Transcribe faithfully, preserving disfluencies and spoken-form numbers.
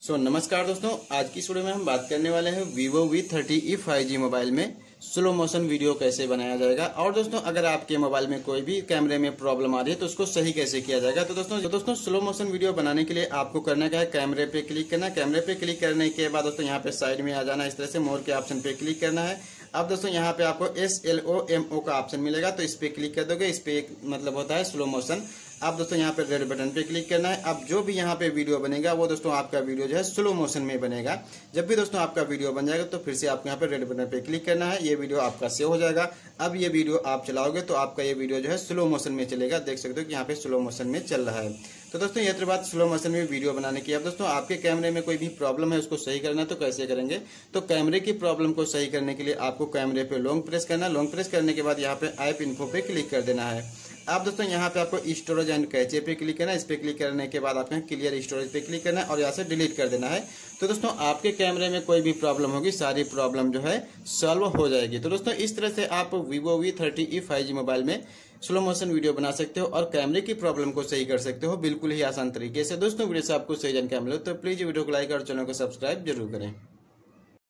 सो so, नमस्कार दोस्तों, आज की वीडियो में हम बात करने वाले हैं Vivo V thirty E five G mobile में स्लो मोशन वीडियो कैसे बनाया जाएगा। और दोस्तों, अगर आपके मोबाइल में कोई भी कैमरे में प्रॉब्लम आ रही है तो उसको सही कैसे किया जाएगा। तो दोस्तों तो दोस्तों स्लो मोशन वीडियो बनाने के लिए आपको करना क्या है, कैमरे पे क्लिक करना है। कैमरे पे क्लिक करने के बाद दोस्तों यहाँ पे साइड में आ जाना है, इस तरह से मोर के ऑप्शन पे क्लिक करना है। अब दोस्तों यहाँ पे आपको S L O M O का ऑप्शन मिलेगा, तो इस पे क्लिक कर दोगे। इस पे एक मतलब होता है स्लो मोशन। अब दोस्तों यहाँ पे रेड बटन पे क्लिक करना है। अब जो भी यहाँ पे वीडियो बनेगा वो दोस्तों आपका वीडियो जो है स्लो मोशन में बनेगा। जब भी दोस्तों आपका वीडियो बन जाएगा तो फिर से आपको यहाँ पे रेड बटन पे क्लिक करना है। ये वीडियो आपका सेव हो जाएगा। अब ये वीडियो आप चलाओगे तो आपका ये वीडियो जो है स्लो मोशन में चलेगा। देख सकते हो कि यहाँ पे स्लो मोशन में चल रहा है। तो दोस्तों ये तो बात स्लो मोशन में वीडियो बनाने की। अब दोस्तों आपके कैमरे में कोई भी प्रॉब्लम है उसको सही करना है तो कैसे करेंगे। तो कैमरे की प्रॉब्लम को सही करने के लिए आपको कैमरे पे लॉन्ग प्रेस करना है। लॉन्ग प्रेस करने के बाद यहाँ पे ऐप इन्फो पे क्लिक कर देना है। अब दोस्तों यहाँ पे आपको स्टोरेज एंड कैचे पे क्लिक करना है। इस पे क्लिक करने के बाद आपको क्लियर स्टोरेज पे क्लिक करना है और यहाँ से डिलीट कर देना है। तो दोस्तों आपके कैमरे में कोई भी प्रॉब्लम होगी, सारी प्रॉब्लम जो है सॉल्व हो जाएगी। तो दोस्तों इस तरह से आप Vivo V thirty E five G mobile में स्लो मोशन वीडियो बना सकते हो और कैमरे की प्रॉब्लम को सही कर सकते हो बिल्कुल ही आसान तरीके से। दोस्तों वीडियो से आपको सही जानकारी मिले तो प्लीज वीडियो को लाइक और चैनल को सब्सक्राइब जरूर करें।